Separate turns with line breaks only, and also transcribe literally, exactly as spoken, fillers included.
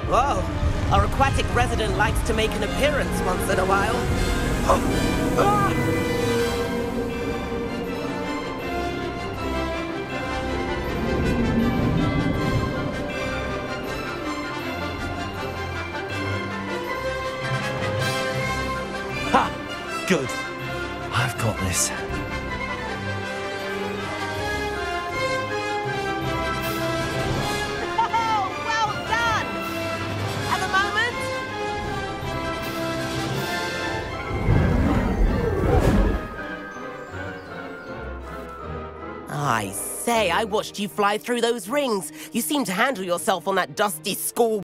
Whoa, our aquatic resident likes to make an appearance once in a while.
Ha! Good. I've got this.
I say, I watched you fly through those rings. You seem to handle yourself on that dusty school